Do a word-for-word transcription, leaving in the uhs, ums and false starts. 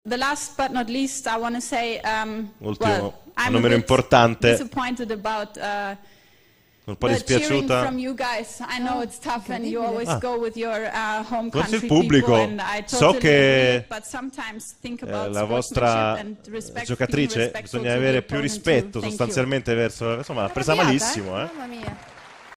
the last but not least, I want to say, um, Ultimo, well, I'm non a meno bit importante, disappointed about uh, un po' the cheering dispiaciuta. from you guys. I know it's tough and you always Ah. go with your uh, home Forse il country pubblico. people, and I So totally che agree, but sometimes think eh, about la vostra sportsmanship and respect, giocatrice being respectful bisogna to the avere più opponent rispetto too. Thank you. sostanzialmente verso, insomma l'ha presa Arrabbiata, malissimo, eh? eh. Mamma mia.